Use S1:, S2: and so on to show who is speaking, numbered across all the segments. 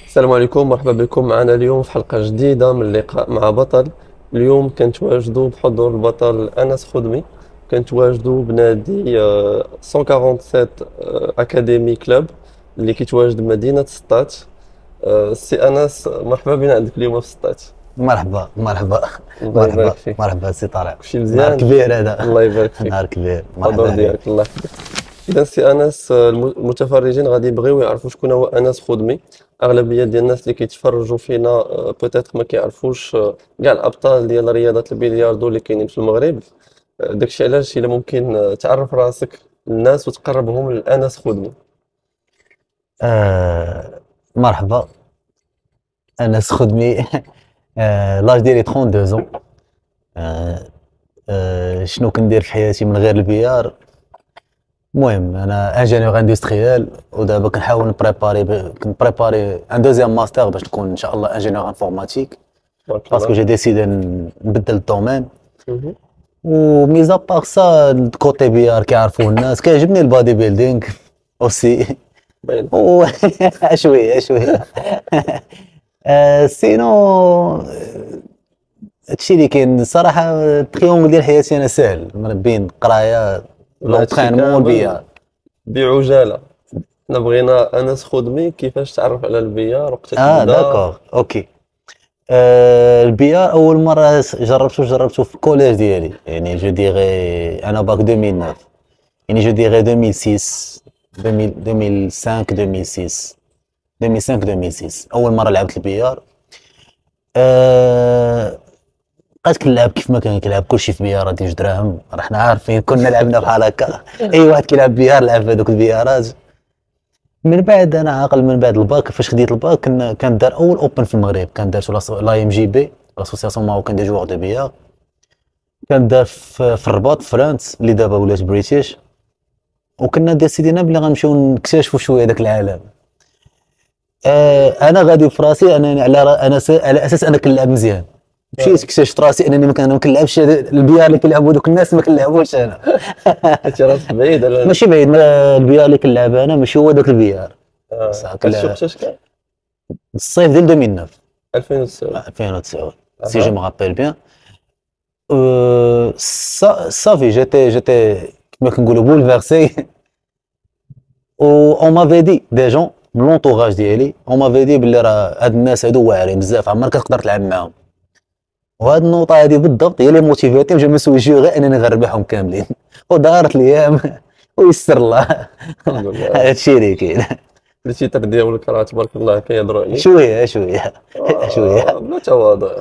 S1: السلام عليكم، مرحبا بكم معنا اليوم في حلقة جديدة من اللقاء مع بطل. اليوم كنتواجدوا بحضور البطل أنس خدمي. كنتواجدوا بنادي 147 أكاديمي كلوب اللي كيتواجد بمدينة سطات. سي أنس، مرحبا بنا عندك اليوم في سطات.
S2: مرحبا مرحبا.
S1: الله يبارك
S2: مرحبا
S1: فيك.
S2: مرحبا سي طارق.
S1: كلشي
S2: نهار
S1: مزيان؟
S2: كبير هذا.
S1: الله يبارك فيك.
S2: نهار كبير،
S1: الحضور
S2: مرحبا عليك.
S1: ديالك الله يحفظك. إذا سي أنس، المتفرجين غادي يبغيو يعرفوا شكون هو أنس خدمي. أغلبية ديال الناس اللي كيتفرجوا فينا بوتيتر ما كيعرفوش كاع الأبطال ديال رياضة البلياردو اللي كاينين في المغرب. داكشي علاش إلا ممكن تعرف راسك للناس وتقربهم لأنس خدمي.
S2: مرحبا. انس خدمي. لاج ديالي 32 زون. شنو كندير في حياتي من غير البيار؟ المهم انا انجينيور اندستريال، ودابا كنحاول كنبريباري ان دوزيام ماستر باش نكون ان شاء الله انجينيور انفورماتيك،
S1: تبارك
S2: باسكو
S1: الله.
S2: جي ديسيدي نبدل الدومين.
S1: مهم.
S2: وميزا باغ سا كوتي بيار كيعرفوه الناس، كيعجبني البادي بيلدينغ اوسي.
S1: باين.
S2: و شويه شويه. سينو هادشي اللي كاين الصراحه. التريونغل ديال حياتي انا ساهل من بين القرايه
S1: هادشي
S2: لونطرينمون
S1: كامل
S2: والبيار.
S1: بعجالة. حنا بغينا أنس خدمي كيفاش تعرف على البيار، وقتاش بدا.
S2: داكوغ اوكي. البيار اول مره جربته في الكوليج ديالي، يعني جو ديغي انا باك 2009، يعني جو ديغي 2006 2005 2006 2006 اول مره لعبت البيار. بقيت كنلعب كيف ما كان كيلعب كلشي في بيارات ديال 2 دراهم، راه حنا عارفين كنا لعبنا بحال هكا. اي واحد كيلعب بيار لعب في هذوك البيارات. من بعد انا عاقل، من بعد الباك فاش خديت الباك كان دار اول اوبن في المغرب، كان دارتو لا ام جي بي، لاسوسياسيون ماروكان دي جوار دو بيار. كان دار في الرباط في فرنسا اللي دابا ولات بريتيش. وكنا ديسيدينا بلي غنمشيو نكتشفوا شويه داك العالم. انا غادي في راسي انني على اساس انا كنلعب مزيان. مشيت اكتشفت راسي انني ما كنلعبش البيار اللي كيلعبوا دوك الناس، ما كنلعبوش انا.
S1: حيت راسك بعيد على
S2: ماشي بعيد، البيار اللي كنلعب انا ماشي هو داك البيار. صح،
S1: هادشي وقتاش كان؟
S2: الصيف ديال 2009
S1: 2009.
S2: 2009 سي جو مو رابيل بيان. صافي جيتي كما كنقولوا بولفيرسي. و اون مافي دي دي جون من لونطوراج ديالي، اون مافي دي بلي راه هاد الناس هادو واعرين بزاف، عمرك كتقدر تلعب معاهم. وهاد النقطة هادي بالضبط هي اللي موتيفاتني، وجا مسوي غير انني غنربحهم كاملين. ودارت الايام ويسر الله.
S1: الحمد لله.
S2: هادشي اللي كاين.
S1: التيتر ديالك راه تبارك الله كيهضروا عليه.
S2: شوية شوية شوية.
S1: بلا تواضع.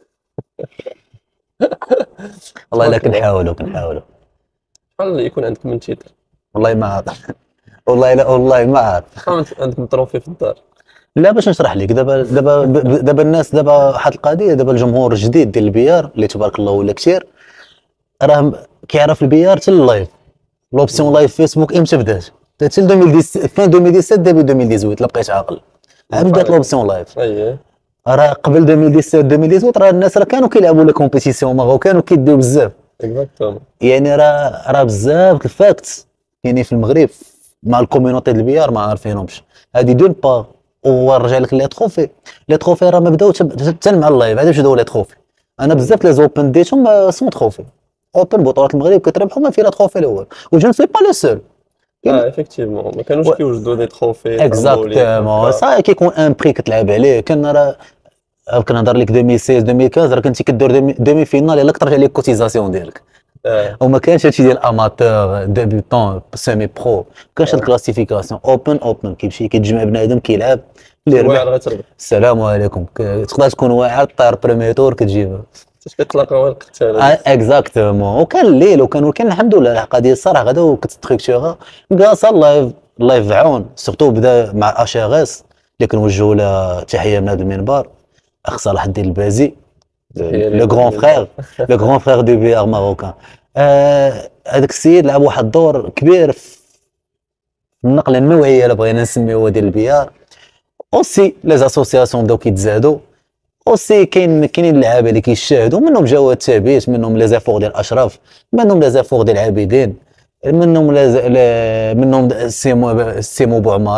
S2: والله الا
S1: تبارك الله.
S2: كنحاولوا.
S1: شحال يكون عندك من تيتر؟
S2: والله ما عارف. والله ما عارف.
S1: شحال عندك من تروفي في الدار؟
S2: لا، باش نشرح لك دابا الناس دابا واحد القضيه، دابا الجمهور الجديد ديال البيار اللي تبارك الله ولا كثير، راه كيعرف البيار حتى اللايف. لوبسيون لايف فيسبوك امتى بدات؟ بدات 2017 فين 2017 ديبي 2018 لا بقيت عاقل. عاد بدات لوبسيون لايف.
S1: اييه.
S2: راه قبل 2017 راه الناس راه كانوا كيلعبوا لي كومبيتيسيون ماغو، كانوا كيديو بزاف.
S1: اكزاكتومون.
S2: يعني راه بزاف الفاكت يعني في المغرب مع الكوميونيتي ديال البيار ما عارفينهمش. هادي دون با. ونرجع لك لي تروفي راه ما بداو حتى مع اللايف، عاد باش بداو لي تروفي. انا بزاف لي زوبن ديتهم سون تروفي. اوبن بطولات المغرب كتربحوا ما في لا تروفي الاول، و جو نسوي با لو سول.
S1: افيكتيفمون ما كانوش كيوجدوا دي تروفي
S2: اكزاكتومون صا كيكون ان بري كتلعب عليه. كان راه كنهضر لك 2016 2015 راه كنتي كدير دومي فينال الا كترجع لك كوتيزاسيون ديالك. وما كانش هادشي ديال اماتور ديبيوتون سيمي برو، كانش الكلاسيفيكاسيون اوبن كيمشي كيتجمع بنادم كيلعب اللي
S1: واعر
S2: ربح.
S1: غتربح.
S2: السلام عليكم. تقدر تكون واعر طاير بريمي تور كتجيبها.
S1: حيت كتلاقاو القتال.
S2: اكزاكتومون. وكان الليل وكان الحمد لله القضيه الصراحه غدا وكتستركتورا كاع اللايف عون سورتو بدا مع اش ار اس اللي كنوجهوا له تحيه من هذا المنبر، اخ صلاح الدين البازي لو غران فرير دو بيار ماروكان. هذاك السيد لعب واحد الدور كبير في النقله النوعيه اللي بغينا نسميوها ديال البيار. اوسي لي زاسوسياسيون بداو كيتزادوا، اوسي كاينين اللعابه اللي كيشاهدوا، منهم جواد ثابت، منهم لي زافور ديال اشرف، منهم لي زافور ديال عابدين، منهم منهم سيمو بوعماره.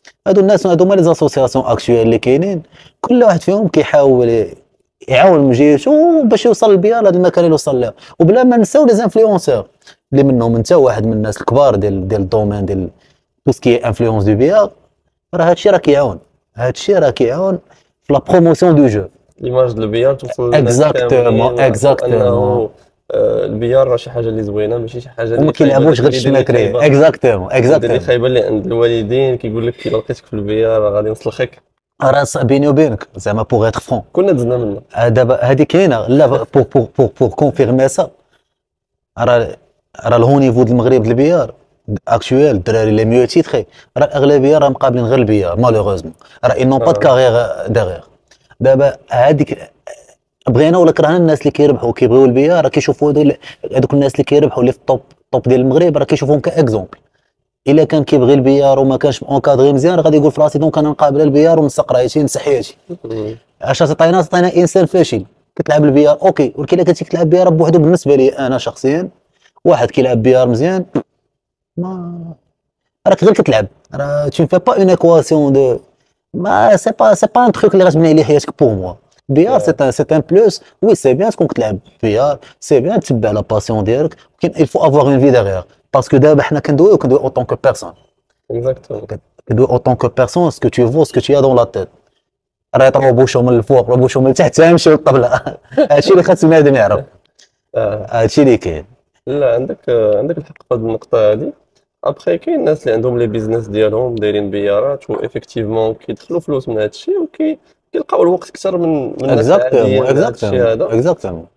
S2: هادو الناس هادو هما لي زاسوسياسيون اكتويل اللي كاينين، كل واحد فيهم كيحاول يعاون من جهته باش يوصل للبيئه لهاد المكان اللي وصل لها. وبلا ما نساو لي زانفلونسور اللي منهم انت واحد من الناس الكبار ديال الدومين ديال تو سكي انفلونس دو بيئه. راه هادشي راه كيعاون، هادشي راه كيعاون في لا بروموسيون دو جو.
S1: ليماج ديال البيار توصل للناس كاملين،
S2: اكزاكتومون
S1: ويعرفوا
S2: اكزاكتومون.
S1: انه البيار راه شي حاجه اللي زوينه، ماشي شي حاجه
S2: وما
S1: اللي خايبه.
S2: كيلعبوش
S1: داك
S2: غير
S1: اليد اللي
S2: الشماكري.
S1: خايبه،
S2: اكزاكتومون
S1: اليد اللي
S2: اكزاكتومون.
S1: خايبه اللي عند الوالدين كيقول لك الا لقيتك في البيار راه غادي نسلخك.
S2: راه بيني وبينك زعما بوغ اتر فرون،
S1: كنا دزنا منه.
S2: دابا هادي كاينه. لا بور كونفيرمي سا، راه الهو نيفو د المغرب د البيار اكتويل الدراري لي ميو تيتري راه الاغلبيه راه مقابلين غير البيار مالوغوزمون. راه اي نون با د كارير داغيغ. دابا هاديك بغينا ولا كرهنا الناس اللي كيربحوا كيبغيو البيار راه كيشوفوا هذوك الناس اللي كيربحوا اللي في الطوب ديال المغرب راه كيشوفوهم كاكزومبل. الا كان كيبغي البيار وما كانش اونكادري مزيان غادي يقول في راسي دونك انا نقابل البيار ونسق رايتي نسى حياتي. اش تعطينا انسان فاشل كتلعب البيار اوكي، ولكن الا كنتي كتلعب بيار بوحدو بالنسبه لي انا شخصيا واحد كيلعب بيار مزيان ما راك غير كتلعب. راه tu ne fais pas une équation de ما سي با ان تروك اللي غتبني عليه حياتك بور موا. بيار سي ان بلوس. وي سي بيان تكون كتلعب بيار، سي بيان تتبع لا باسيون ديالك، ولكن il faut avoir une vie derrière. باسكو دابا حنا كندويو اوتون كو بيرسون،
S1: اكزاكتومون.
S2: كندويو اوتون كو بيرسون سكو tu vaux سكو tu as dans la tête. راه يطرو بوشو من الفوق وبوشو من التحت حتى يمشيو للطبله. هادشي اللي خاص بنادم يعرف، هادشي اللي كاين.
S1: لا، عندك الحق في هذه النقطه هذه. ابخي كاين الناس اللي عندهم لي بيزنس ديالهم دايرين بيارات، و افيكتيفمون كيدخلوا فلوس من هذا الشيء، كيلقاو الوقت اكثر من الناس العاديين
S2: اكزاكتومون
S1: لهذا الشيء
S2: اكزاكتومون
S1: هذا.
S2: اكزاكتومون.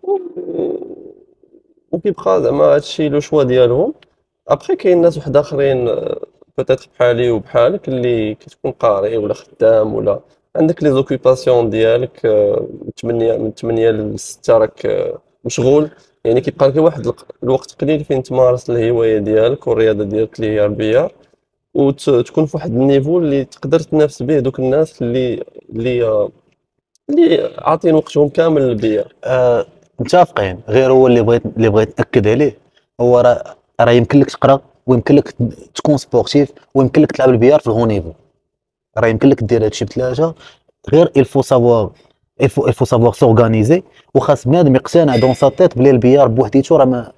S1: وكيبقى زعما هادشي لو شوا ديالهم. ابخي كاين ناس واحد اخرين بوتيتر بحالي وبحالك اللي كتكون قاري ولا خدام ولا عندك لي زوكيباسيون ديالك، من 8 ل 6 راك مشغول. يعني كيبقى لك واحد الوقت قليل فين تمارس الهوايه ديالك والرياضه ديالك اللي هي البيار، وتكون في واحد النيفو اللي تقدر تنافس به دوك الناس اللي عاطين وقتهم كامل للبيار.
S2: متفقين. غير هو اللي بغيت ناكد عليه هو راه يمكن لك تقرا، ويمكن لك تكون سبورتيف، ويمكن لك تلعب البيار في الهو نيفو. راه يمكن لك دير هادشي بثلاثه. غير il faut savoir s'organiser، وخاص بنادم يقتنع دون سا تيت بلي البيار بوحديتو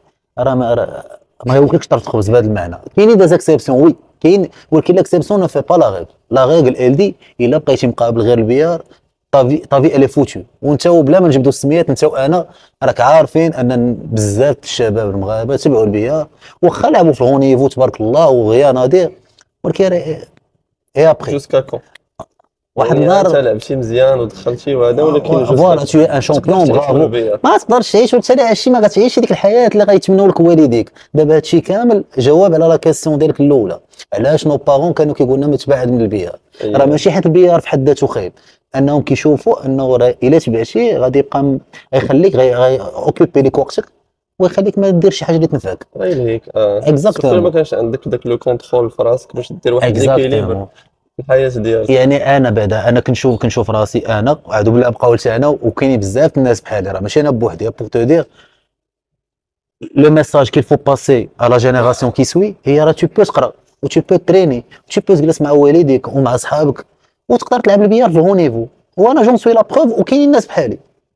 S2: راه ما يمكنلكش تعرف تخبز بهذا المعنى. كاينين دي زاكسيبسيون وي كاين، ولكن لاكسيبسيون نو في با لا ريغل ال دي الا بقيتي مقابل غير البيار طافي الي فوتو. وانت بلا ما نجبدو السميات انت وانا راك عارفين ان بزاف الشباب المغاربه تبعوا البيار واخا لعبوا في الهو نيفو تبارك الله وغيا نادير، ولكن اي ابخي
S1: جوسكا كون
S2: واحد
S1: يعني انت
S2: النهار
S1: لعبتي مزيان ودخلتي وهذا، ولكن
S2: فوالا تو ان شامبيون برافو. ما تقدرش تعيش وانت لا عشتي، ما غتعيش ديك الحياه اللي غيتمنوا لك والديك. دابا هادشي كامل جواب على لا كيسيون ديالك الاولى، علاش نو بارون كانوا كيقولوا لنا ما تبعد من البيار. راه ماشي حيت البيار في حد ذاته خايب، انهم كيشوفوا انه راه الا تبعتي غادي يبقى غيخليك اوكوبي ليك وقتك ويخليك ما ديرش شي حاجه اللي تنفعك.
S1: غير هيك
S2: اكزاكتومون
S1: ما كانش عندك داك لو كونترول في راسك باش دير واحد ليكيليبر في الحياه ديالك.
S2: يعني انا بعدا انا كنشوف راسي انا وعادو بلا بقاو انا وكاينين بزاف الناس بحالي، راه ماشي انا بوحدي. بوغ تو دير لو ميساج كيل فو باسي ا لا جينيراسيون كي سوي هي راه تو بو تقرا و تو بو تريني و تو بو تجلس مع والديك ومع صحابك وتقدر تلعب البيار في الهو نيفو. وانا جون سوي لا بروف وكاينين ناس بحالي.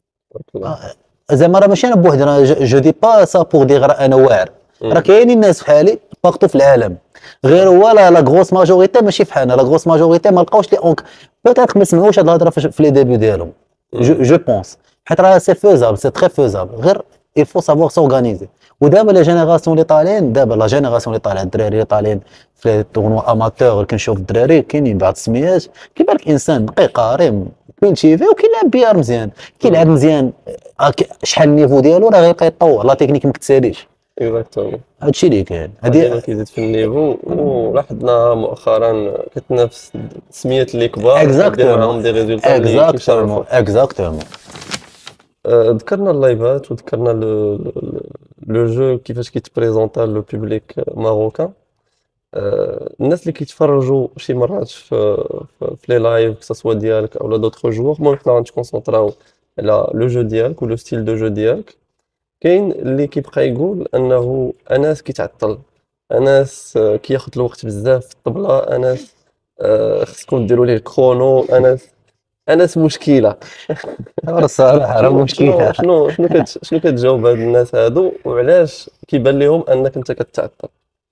S2: زعما راه ماشي انا بوحدي، راه جو دي با سا بوغ دير انا واعر، راه كاينين ناس بحالي باغتو في العالم. غير هو لا غروس ماجوريتي ماشي بحالنا، لا غروس ماجوريتي ما لقاوش لي اونك بوتيتر ما سمعوش هاد الهضره في لي ديبي ديالهم. جو بونس حيت راه سي فوزابل، سي تري فوزابل، غير il faut savoir s'organiser. ودابا لا جينيراسيون اللي طالعين، دابا لا جينيراسيون اللي طالعه الدراري اللي طالعين في التورنوا اماتور، كنشوف الدراري كاينين بعض السميات كيبان لك انسان نقي قاري كولتيفي وكيلعب بيار مزيان، كيلعب مزيان شحال النيفو ديالو راه غيبقى يتطور، لا تكنيك ما كتساليش.
S1: اكزاكتومون
S2: هادشي اللي كاين.
S1: ديما كيزيد في النيفو، ولاحظنا مؤخرا كتنافس السميات اللي كبار كدير معاهم دي ريزولتا اللي كيشرفوا.
S2: اكزاكتومون.
S1: ذكرنا اللايفات وذكرنا لو جو كيفاش كيتبريزونطا لو بوبليك ماروكان. الناس اللي كيتفرجوا شي مرات في لي لايف كسوا ديالك او دوطخ جوور، المهم حنا غنتكونسونطراو على لو جو ديالك ولو ستيل دو جو ديالك. كاين اللي كيبقى يقول انه اناس كيتعطل، اناس كياخذ الوقت بزاف في الطبله، اناس خصكم ديروا ليه الكرونو. انس مشكله.
S2: الصراحه راه
S1: شنو
S2: مشكله.
S1: شنو شنو شنو كتجاوب هاد الناس هادو، وعلاش كيبان لهم انك انت كتعطل؟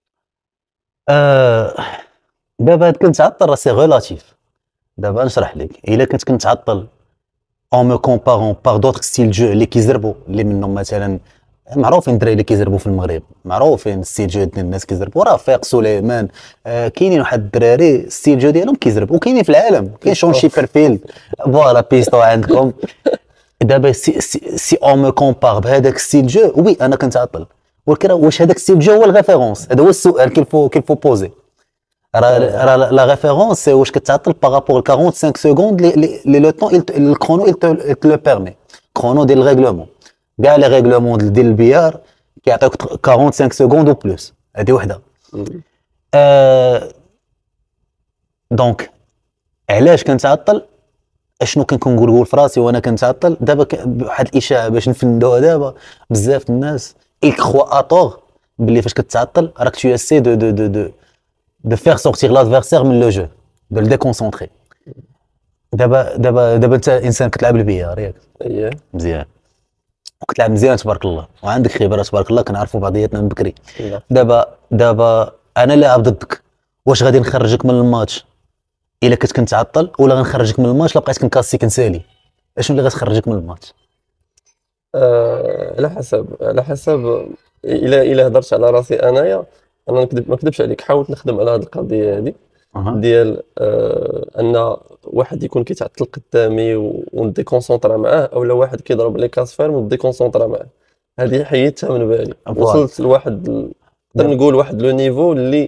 S2: آه دابا هاد كنت تعطل راه سي غولاتيف. دابا نشرح لك، الا كنت تعطل اون مو كومبارون باغ دوطخ ستيل جو اللي كيزربوا، اللي منهم مثلا معروفين الدراري اللي كيزربوا في المغرب، معروفين ستيل جو ديال الناس كيزربوا، رفيق سليمان، كاينين واحد الدراري ستيل جو ديالهم كيزرب، وكاينين في العالم، كاين شون شيبرفيلد، فوالا بيستو عندكم. دابا سي اون مو كومبار بهذاك ستيل جو، وي انا كنتعطل، ولكن واش هذاك ستيل جو هو الريفيرونس؟ هذا هو السؤال كيل فو بوزي.
S1: آه.
S2: راه لا ريفيرونس سي واش كتعطل بارابور 45 سكوند لي لو طون الكرونو il te le permet. كرونو ديال الريغلومون، كاع لي ريغلومون ديال البيار كيعطيوك 45 سكوند او بلوس، هذه وحده.
S1: مم.
S2: دونك علاش كنتعطل؟ اشنو كنكون نقول في راسي وانا كنتعطل؟ دابا واحد الاشاعه باش نفندوها، دابا بزاف الناس يكخوا اطور باللي فاش كتعطل راك تو اسي دو فيغ سورتير لادفيرسير من لو جو، دو le déconcentrer. دابا انت انسان كتلعب البيار ياك؟
S1: اييه.
S2: مزيان، وكتلعب مزيان تبارك الله، وعندك خبره تبارك الله، كنعرفوا بعضياتنا من بكري.
S1: لا.
S2: دابا انا لاعب ضدك، واش غادي نخرجك من الماتش الا كنت تعطل، ولا غنخرجك من الماتش لا بقيت كنكاسي كنسالي؟ اشنو اللي غتخرجك من الماتش؟
S1: على حسب. الا هضرت على راسي انايا، انا ما نكذبش عليك، حاولت نخدم على هذه القضيه هذه
S2: اها
S1: ديال ان واحد يكون كيتعطل قدامي وندي كونسونطرا معاه، اولا واحد كيضرب لي كاس فيرم وندي كونسونطرا معاه. هذه حيدتها من بالي،
S2: فوالا.
S1: وصلت لواحد نقدر
S2: دابا
S1: نقول واحد لو نيفو اللي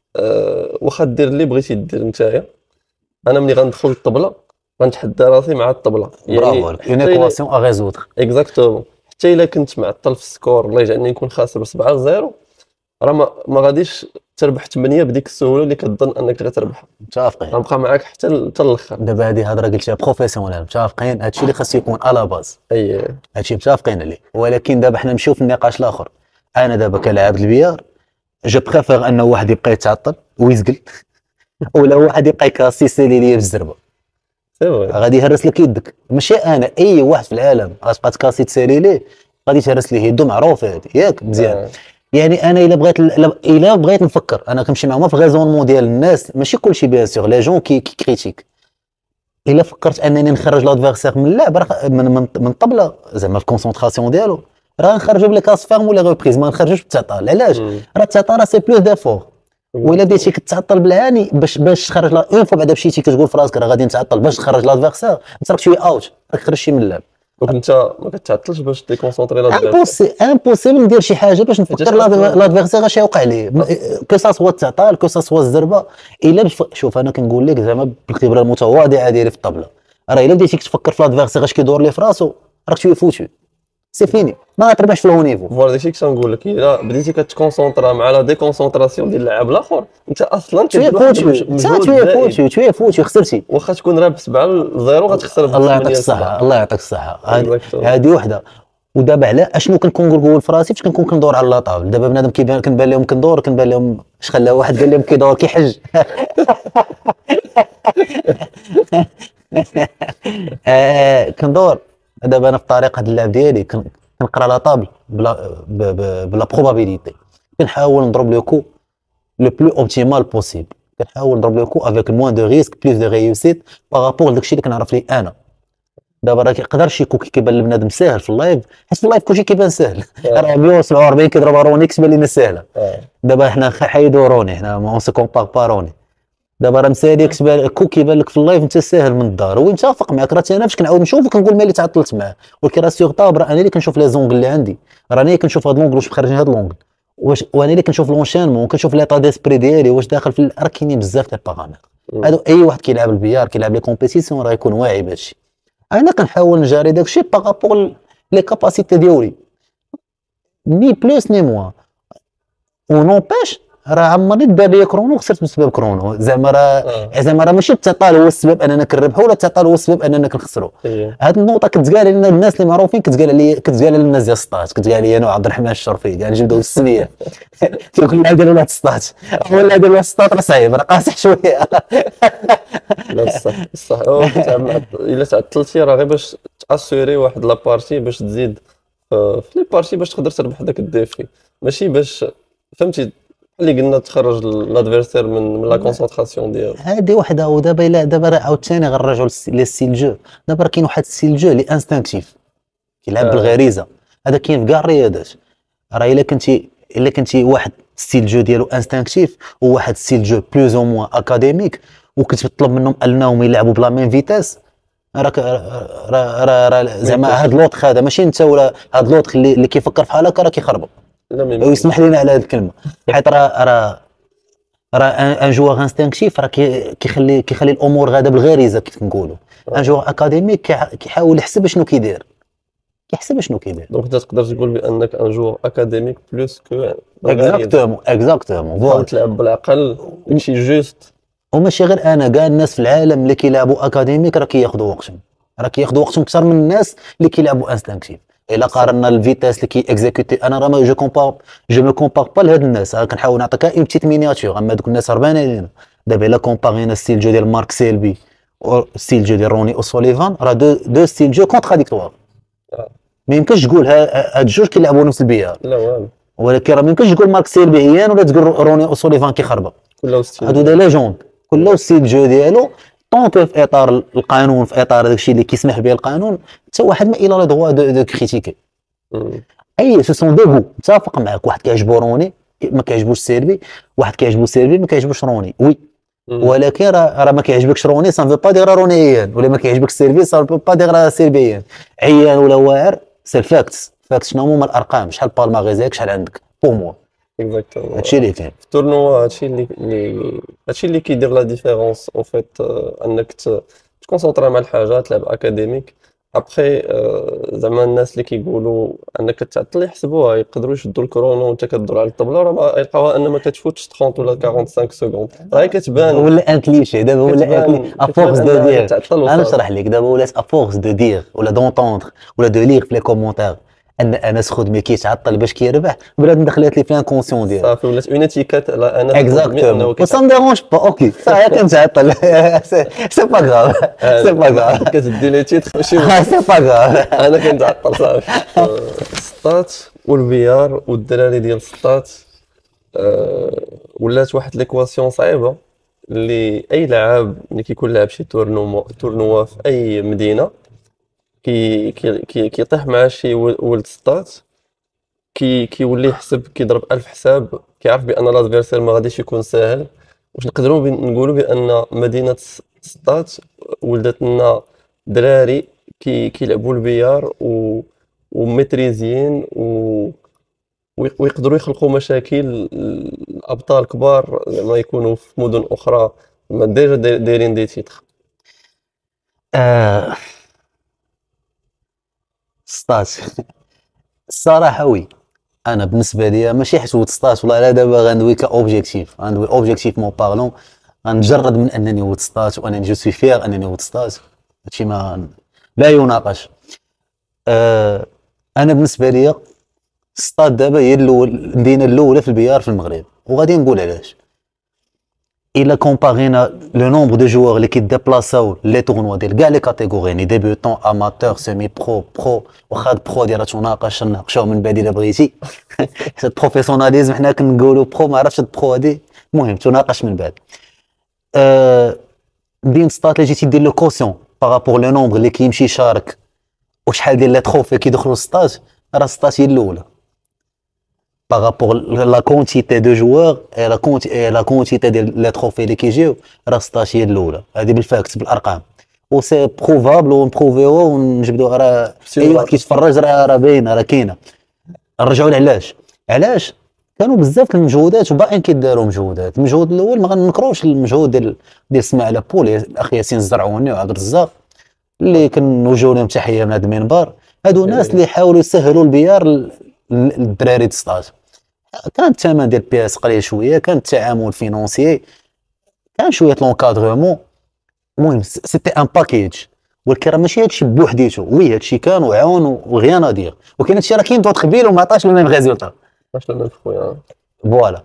S1: واخا دير اللي بغيتي دير نتايا، انا ملي غندخل الطبله غنتحدى راسي مع الطبله،
S2: برافو
S1: يعني
S2: عليك، اون
S1: حتى الا
S2: ايكواسيون ا ريزودر.
S1: اكزاكتومون، حتى الا كنت معطل في السكور الله يجعلني نكون خاسر 7-0، راه ما غاديش تربح 8 بديك السهوله اللي كتظن انك غتربحها،
S2: متفقين.
S1: غنبقى معاك حتى الاخر.
S2: دابا هذه هضره قلتيها بروفيسيونيل، متفقين، هادشي اللي خاص يكون على باز،
S1: اي.
S2: هادشي متفقين عليه. ولكن دابا حنا نمشيو في النقاش الاخر. انا دابا كلاعب البيار جو بريفير انه واحد يبقى يتعطل ويزقل، ولا واحد يبقى يكاسي سالي ليا بالزربه.
S1: سي فري.
S2: غادي يهرس لك يدك، ماشي انا، اي واحد في العالم غتبقى تكاسي تسالي ليه غادي تهرس ليه يدو، معروف هذه ياك مزيان.
S1: آه.
S2: يعني انا الا بغيت نفكر، انا كنمشي معاهم في الريزونمون ديال الناس، ماشي كلشي بيان سور لي جون كي كريتيك. الا فكرت انني نخرج لادفيرسير من اللعب، من الطبله زعما في الكونسونطراسيون ديالو، راه نخرجو بلي كاس فيرم ولا ريبريز، ما نخرجوش بالتعطال. علاش؟
S1: مم.
S2: راه التعطال راه سي بلوس دافور. وإلا بديتي كتعطل بالعاني باش تخرج اون فوا بعدا مشيتي كتقول في راسك راه غادي نتعطل باش تخرج لادفيرسير، انت راك شويه اوت، راك خرجتي من اللعب.
S1: دونك انت ما كتعطلش باش ديكونسونطري لادفيرسير،
S2: امبوسيبل ندير شي حاجه باش
S1: حيت
S2: نفكر لادفيرسير اش يوقع ليه، كو سا سوا التعطال كو سا سوا الزربه. الا شوف انا كنقول لك زعما بالخبره المتواضعه ديالي في الطبله، راه الا بديتي كتفكر في لادفيرسير اش كيدور ليه في راسو، راك شويه فوتو، سي فيني، ما غتربحش في الهو نيفو.
S1: فوالا داكشي كنت نقول لك، الا بديتي كتكونسونطرا مع لا ديكونسونطراسيون ديال اللاعب الاخر، انت اصلا
S2: شويه
S1: كدير واحد
S2: فوتو،
S1: مجهود
S2: شويه
S1: زائد.
S2: فوتو، شويه فوتو، خسرتي.
S1: واخا تكون رابح 7-0 غتخسر
S2: الله يعطيك
S1: 8-7.
S2: الصحة، الله يعطيك الصحة.
S1: Exactement.
S2: هذه وحدة. ودابا على اشنو كنكون نقول في راسي فاش كنكون كندور على لاطابل؟ دابا بنادم كنبان لهم كندور، كنبان لهم اش خلى واحد قال لهم كيدور كيحج. كندور دابا انا في طريقة اللعب ديالي كنقرا لاطابل بلا بروبابيليتي، كنحاول نضرب لو كو لو بلو اوبتيمال بوسيبل، كنحاول نضرب لو كو افيك موان دو ريسك بلوس دو ريوسيت بارابور لداكشي اللي كنعرف ليه انا. دابا راه كيقدر شي كوكي كيبان لبنادم ساهل في اللايف، حيت في اللايف كلشي كيبان ساهل. راه 147 كيضرب روني كتبان لينا ساهله. دابا حنا حيدو روني، حنا اون سو كومبار با روني. دابا راه مسالي كوكي يبان لك في اللايف انت ساهل من الدار، وين متفق معاك. راه انا فاش كنعاود نشوف كنقول مالي تعطلت معاه، ولكن راه سيغ طاب، راه انا اللي كنشوف لي زونغل اللي عندي، راني اللي كنشوف هاد لونغل واش مخرجني هاد لونغل، وانا اللي كنشوف لونشينمون وكنشوف ليطا ديسبري ديالي واش داخل في راه كاينين بزاف ديال البارامتر. هادو اي واحد كيلعب البيار كيلعب لي كومبيتيسيون راه يكون واعي بهادشي. انا كنحاول نجاري داكشي بارابور لي كاباسيتي ديالي، ني بلوس ني موان. ونوباش راه عمرني دار لي كرونو وخسرت بسبب كرونو، زعما
S1: اه
S2: راه ماشي التعطال هو السبب اننا كنربحوا، ولا التعطال هو السبب اننا كنخسروا.
S1: هي
S2: هاد النقطه كتقال لنا الناس اللي معروفين، كتقال لنا الناس ديال السطات، كتقال لي انا عبد الرحمن الشرفي، يعني نجبدوا السميه تيقول لي دير واحد السطات، ولا دير واحد السطات راه صعيب، راه قاصح شويه.
S1: لا بصح بصح الا تعطلتي راه غير باش تاسيري واحد لابارتي باش تزيد في لي بارتي باش تقدر تربح داك الديفي، ماشي باش فهمتي اللي قلنا تخرج لادفيرسير من لا كونسونطراسيون ديالو.
S2: هادي وحده. ودابا الا دابا راه عاوتاني غنرجعوا للستيل جو. دابا راه كاين واحد الستيل جو اللي انستانكتيف، كيلعب
S1: اه
S2: بالغريزه. هذا كاين في كاع الرياضات. راه الا كنتي واحد ستيل جو ديالو انستانكتيف، وواحد ستيل جو بلوز او موان اكاديميك، وكتطلب منهم انهم يلعبوا بلا ميم فيتاس، راك زعما هاد لوطخ هذا ماشي انت، ولا هاد لوطخ اللي كيفكر بحال هكا راه كيخربق.
S1: لا ما
S2: ويسمح
S1: يمكنش.
S2: لنا على هاد الكلمه، حيت راه ان جوار انستانكتيف راه كيخلي الامور غاده بالغريزه كيف كنقولوا. ان
S1: آه.
S2: جوار اكاديميك كيحاول يحسب شنو كيدير، كيحسب شنو كيدير.
S1: دونك انت تقدر تقول بانك ان جور اكاديميك بلوس كو بالغريزه،
S2: اكزاكتومون
S1: تحاول
S2: فوالا.
S1: تلعب بالعقل داكشي جوست.
S2: وماشي غير انا، كاع الناس في العالم اللي كيلعبوا اكاديميك راه كياخذوا وقتهم، اكثر من الناس اللي كيلعبوا انستانكتيف. الا
S1: صح.
S2: قارنا الفيتاس اللي اكزيكوتي، انا راه جو مو كومبار با لهاد الناس، راه كنحاول نعطيك اون بتيت مينياتور، اما دوك الناس ربان علينا. دابا الا كومبارينا ستيل جو ديال مارك سيلبي ستيل جو ديال روني اوسوليفان، راه دو ستيل جو كونتراديكتوار.
S1: آه.
S2: ما يمكنش تقول هاد الجوج كيلعبوا نفس البيار،
S1: لا والو،
S2: ولكن راه ما يمكنش تقول مارك سيلبي عيان ولا تقول روني اوسوليفان كيخربق.
S1: كله ستيل
S2: هادو دي
S1: ديالو.
S2: ليجوند، كل ستيل جو ديالو طونكو في اطار القانون، في اطار داك الشيء اللي كيسمح به القانون. حتى واحد ما الى لا دغوا دو كريتيكي.
S1: مم.
S2: اي سو سون دو غو، متفق معاك. واحد كيعجبو روني ما كيعجبوش سيربي، واحد كيعجبو سيربي ما كيعجبوش روني، وي.
S1: مم.
S2: ولكن راه ما كيعجبكش روني سان فو با دير روني عيان، ولا ما كيعجبك سيربي سان فو با دير راه سيربي عيان. عيان ولا واعر سي الفاكتس، فاكتس شنو هما الارقام، شحال بالماغيز ديالك، شحال عندك بور موا.
S1: اكزاكتومون.
S2: هادشي اللي كاين.
S1: في التورنوا هادشي اللي كيدير لا ديفيرونس اون فيت، انك تكونسونطرا مع الحاجه تلعب اكاديميك. ابخي زعما الناس اللي كيقولوا انك تعطل يحسبوها، يقدروا يشدوا الكرونو وانت كدور على الطبله، راه يلقاوها ان ما كتفوتش 30 ولا 45 سكوند، راه كتبان
S2: ولا ان كليشي دابا، ولا ان كليشي افورس دو
S1: انها
S2: دير.
S1: كتعطل
S2: انا
S1: وصافي.
S2: نشرح لك دابا، ولات افورس دو دير ولا دونتوندر ولا دو ليغ في لي كومونتير ان انس خدمي كيتعطل باش كيربح، بلاد دخلت لي في الانكونسيون ديالو.
S1: صافي ولات اون اتيكات على انا خدمي
S2: اكزاكتومون،
S1: انه
S2: و سا ديرونج با، اوكي صافي كنتعطل. سي با غاف، سي با غاف،
S1: كتدي لي تيتر ماشي
S2: سي با غاف.
S1: انا كنتعطل صافي. السطات والبيار والدراري ديال السطات ولات واحد ليكواسيون صعيبه، اللي اي لاعب ملي كيكون لاعب شي تورنوا في اي مدينه كيطيح مع شي ولد سطات، كيولي يحسب كيضرب ألف حساب، كيعرف بان لادفيرسير ما غاديش يكون ساهل. واش نقدروا نقولوا بان مدينه سطات ولدت لنا دراري كيلعبوا البيار وميتريزيين ويقدروا يخلقوا مشاكل الابطال كبار ما يكونوا في مدن اخرى ما ديجا دايرين دي تيتر.
S2: آه، ستات الصراحه وي. انا بالنسبه لي ماشي حيت ولد 16 والله، لا دابا غندوي كاوبجيكتيف، غندوي اوبجيكتيفمون بارلون، غنجرد من انني ولد 16 وانني جو سوي فيغ انني ولد 16. هادشي ما لا يناقش. انا بالنسبه لي ستاد دابا هي المدينه الاولى في البيار في المغرب، وغادي نقول علاش. الا كومبارينا لو نومبر دو جوار اللي كيديبلاساو لي تورنوا ديال كاع لي كاتيجوري، يعني ديبيوتون اماتور سيمي برو واخا برو ديال تناقش نناقشوه من بعد الا بغيتي. بروفيسيوناليزم حنا كنقولوا برو، ما عرفتش برو هادي، المهم تناقش من بعد. مدينه ستات اللي جيتي دير لو كوسيون بارابور لو نومبر اللي كيمشي يشارك وشحال ديال لي تروفي كيدخلوا ستات، راه ستات هي الاولى par rapport la quantité de joueurs et la quantité de les trophées اللي كيجيو. راه 16 هي الاولى هذه بالفاكت بالارقام، و سي بروفابل ونبروفيو ونجبدو. راه اي واحد كيتفرج راه باينه راه كاينه. نرجعوا علاش كانوا بزاف المجهودات وباقيين كيداروا مجهودات. المجهود الاول ما غنكروش المجهود ديال اسماعيل بولي، الاخ ياسين الزرعوني وعبد الرزاق اللي كنوجهوا لهم تحيه من هذا المنبر. هادو ناس اللي حاولوا يسهلوا البيار للدراري د 16. كان الثمن ديال بي اس قليل شويه، كان التعامل فينونسي، كان شويه لونكادغومون. المهم سيتي ان باكيج. ولكن راه ماشي هادشي بوحديتو، وي هادشي كان وعاون وغيان ادير، ولكن هادشي راه كاين دوطخ قبيل وما عطاش لو ميم ريزولتا.
S1: واش لا خويا.
S2: فوالا.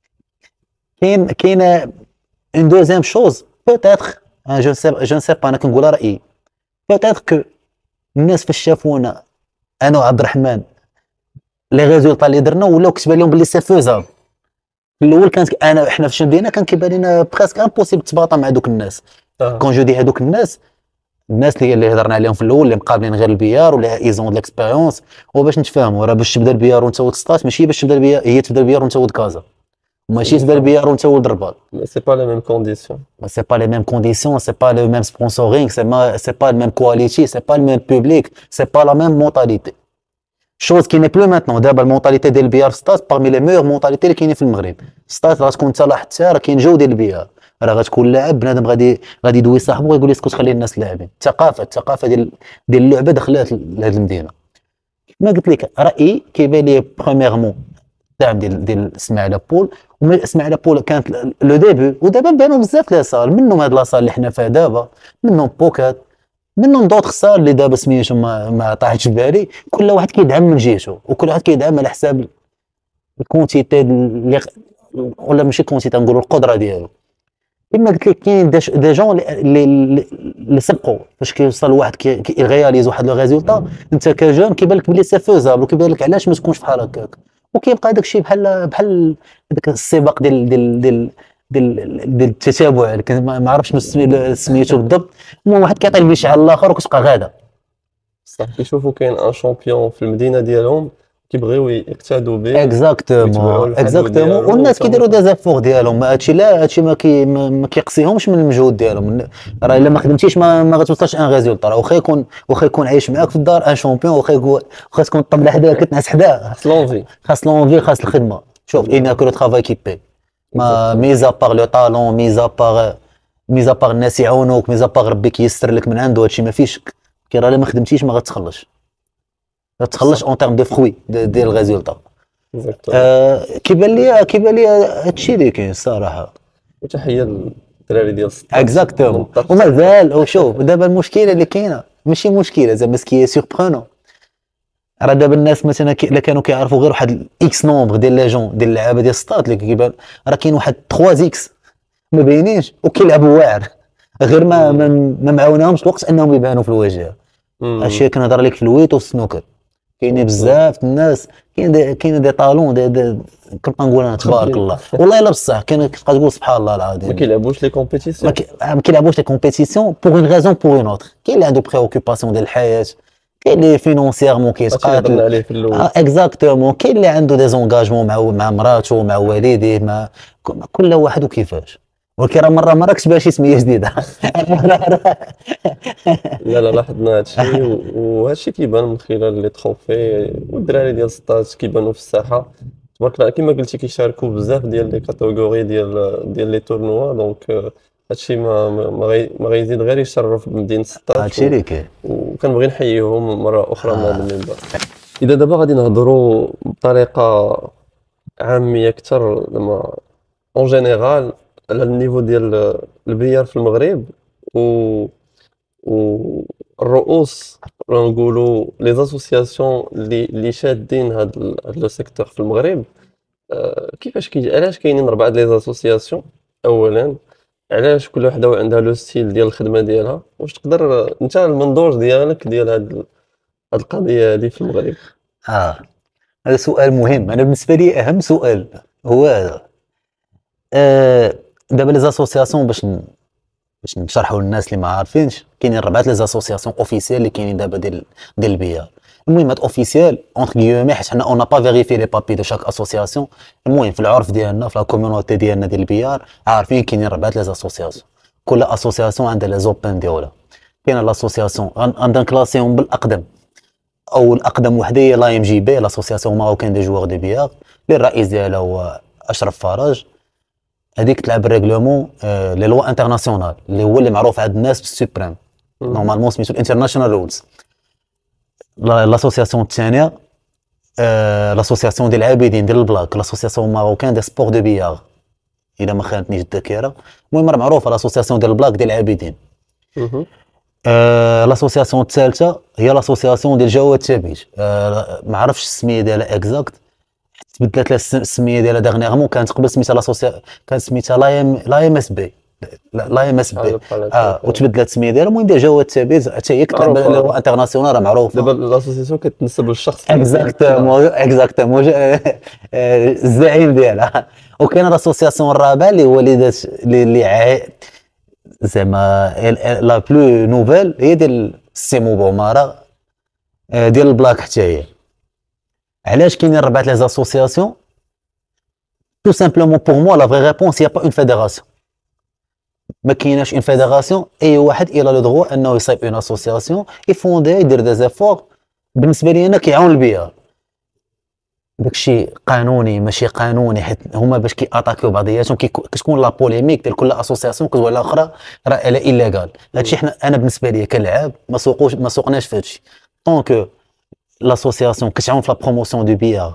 S2: كاين اون دوزيام شوز بوتيتر، جو نسي با، انا كنقولها رايي، بوتيتر كو الناس فاش شافونا انا وعبد الرحمن لي ريزولتا اللي درنا ولاو كتبان لهم بلي سي فوزاب. في الاول كانت احنا فاش بدينا كان كيبان لنا بريسك امبوسيبل تباطا مع دوك الناس. كون جو دي هذوك الناس اللي هضرنا عليهم في الاول، اللي مقابلين غير البيار ولا ايزون ليكسبيريونس. وباش نتفاهموا راه باش تبدا البيار وانت ولد 16 ماشي باش تبدا البيار، هي تبدا البيار وانت ولد كازا، ماشي تبدا البيار وانت ولد الرباط.
S1: سي با لي ميم كونديسيون.
S2: C'est pas les mêmes conditions, c'est pas le même sponsoring, c'est pas le même quality, c'est pas le même public, c'est pas la même mentalité. Chose qui n'est plus maintenant. دابا المونتاليتي ديال البيار في ستاد parmi les meilleures mentalités اللي كاينين في المغرب. ستاد غتكون انت لاحظتها راه كاين جو ديال البيار، راه غتكون لاعب بنادم غادي يدوي صاحبو ويقول لي اسكو تخلي الناس لاعبين. الثقافه ديال اللعبه دخلات لهاد المدينه. ما قلت لك رايي كيبان لي برومييرمون الدعم ديال اسماعيل بول. اسماعيل بول كانت لو ديبي، ودابا بانوا بزاف لي صال، منهم هاد لاصال اللي حنا فيها دابا، منهم بوكات، منهم دوطخ صال اللي دابا سميتهم ما طاحتش في بالي. كل واحد كيدعم من جهته، وكل واحد كيدعم على حساب الكونتيتي اللي ولا ماشي كونتيتي، نقولوا القدره ديالو. كما قلت لك كاين دي جون اللي سبقوا فاش كيوصل واحد كيغياليز واحد لو ريزولتا، انت كجون كيبان لك بلي سي فوزابل، وكيبان لك علاش ما تكونش بحال هكاك. وكيبقى داك الشيء بحال داك السباق ديال التتابع، ما عرفتش سميتو بالضبط. المهم واحد كيعطي المشعل الاخر وكتبقى غاده.
S1: صح، كيشوفوا كاين ان شامبيون في المدينه ديالهم كيبغيو يقتادوا به.
S2: اكزاكتومون والناس كيديروا دي زافور ديالهم. هادشي ما كيقصيهمش من المجهود ديالهم. راه الا ما خدمتيش ما غتوصلش ان ريزولتا. راه واخا يكون عايش معاك في الدار ان شامبيون، واخا تكون طبله حداه كتنعس حداه، خاص لونفي خاص الخدمه. شوف اين كو لو طرافاي كي بي، ما ميزا باغ لو طالون، ميزا باغ الناس يعاونوك، ميزا باغ ربي كيسر لك من عنده، هادشي ما فيش. كي راه الا ما خدمتيش ما غتخلصش اون تيرم دو فروي ديال الريزولتا. كيبان لي هادشي اللي كاين الصراحه.
S1: وتحيه للدراري ديال
S2: اكزاكتومون. ومازال وشوف دابا المشكله اللي كاينه ماشي مشكله زعما سكي سوربرونون. راه دابا الناس مثلا الا كانوا كيعرفوا غير واحد اكس نومبر ديال لي جون ديال اللعابه ديال ستاد اللي كيبان، راه كاين واحد 3 اكس ما باينينش وكيلعبوا واعر، غير ما معاوناهمش الوقت انهم يبانوا في الواجهه. هادشي اللي كنهضر لك في الويت والسنوكر. كاينين بزاف الناس، كاين دي طالون كنبقى نقول انا تبارك الله والله الا بصح. كتبقى تقول سبحان الله العظيم.
S1: ما كيلعبوش لي كومبيتيسيون،
S2: ما كيلعبوش لي كومبيتيسيون بوغ اون ريزون بوغ اون اوتر. كاين اللي عنده بريوكوباسيون ديال الحياه، كاين اللي فينونسييرمون كيتقاتل
S1: عليه في الاول.
S2: اكزاكتومون. كاين اللي عنده دي زونغاجمون مع مراته مع والديه، مع كل واحد وكيفاش. ولكن راه مره كتبان شي سميه جديده.
S1: لا لاحظنا هادشي، وهادشي كيبان من خلال لي تروفي. والدراري ديال ستاد كيبانوا في الساحه تبارك الله، كما قلتي كيشاركوا بزاف ديال لي كاتيجوري ديال لي تورنوا. دونك هادشي ما غيزيد غير يشرف بمدينه ستاد.
S2: هادشي اللي كاين،
S1: وكنبغي نحييهم مره اخرى من هذا المنبر. اذا دابا غادي نهضروا بطريقه عاميه اكثر زعما اون جينيرال على النيفو ديال البيار في المغرب والرؤوس، نقولوا لي زاسوسياسيون اللي شادين هاد لو سيكتور في المغرب. كيفاش علاش كاينين 4 لي زاسوسياسيون؟ اولا علاش كل وحده عندها لو ستيل ديال الخدمه ديالها؟ واش تقدر انت المنظور ديالك ديال هاد القضيه هذه في المغرب؟
S2: هذا سؤال مهم. انا بالنسبه لي اهم سؤال هو هذا. دابا لي زاسوسياسيون باش نشرحوا للناس اللي ما عارفينش، كاينين 4 لي زاسوسياسيون اوفيسيال اللي كاينين دابا ديال البيار. المهم هاد اوفيسيال اونتر غيومي حيت حنا اون با فيريفي لي بابي دو شاك اسوسياسيون. المهم في العرف ديالنا في لا كوميونيتي ديالنا ديال البيار عارفين كاينين 4 لي زاسوسياسيون. كل اسوسياسيون عندها لي زوبن ديالها. كاينه لاسوسياسيون غندير كلاسيهم بالاقدم، او الاقدم وحده هي لا ام جي بي، لاسوسياسيون ماروكان دي جوار دي بيار، اللي الرئيس ديالها هو اشرف فرج. هذيك تلعب الريغلومون لي لوا انترناسيونال اللي هو اللي معروف عند الناس بالسوبريم، نورمالمون سميتو الانترناشونال رولز. لاسوسياسيون الثانيه لاسوسياسيون ديال العابدين ديال البلاك، لاسوسياسيون ماروكان دي سبور دو بيار الا ما خانتنيش الذاكره. المهم راه معروفه لاسوسياسيون ديال البلاك ديال العابدين.
S1: مهم.
S2: لاسوسياسيون الثالثه هي لاسوسياسيون ديال جواد تابيج. ما عرفتش السميه ديالها اكزاكت، تبدلت لها السميه ديالها دغنيغمون. كانت قبل سميتها كانت سميتها لا ام اس بي، لا ام اس بي. وتبدلت السميه ديالها. المهم ديال جواد تابيج حتى هي كتلعب انترناسيونال، راه معروفه.
S1: دابا لاسوسيسيون كتنسب للشخص
S2: اكزاكتومون الزعيم ديالها. وكاين لاسوسياسيون الرابعه اللي هو زعما لا بلو نوفيل هي ديال سيمو بومارا ديال البلاك حتى هي. علاش كاينين 4 لي زاسوسياسيون؟ تو سامبلومون بور موا لا فري ريبونس هي با اون فيدراسيون. ما كايناش اون فيدراسيون. اي واحد الى لو دروا انه يصايب اون اسوسياسيون يفوندي يدير دي زيفور. بالنسبه لي انا كيعاون البيئه. داكشي قانوني ماشي قانوني، حيت هما باش كياتاكيو بعضياتهم كتكون لا بوليميك ديال كل اسوسياسيون كتقول الاخرى راه الا ايليغال. هادشي انا بالنسبه لي كلاعب ما سوقناش في هادشي. طونك لاسوسياسيون كتعاون في لا بروموسيون دو بيار،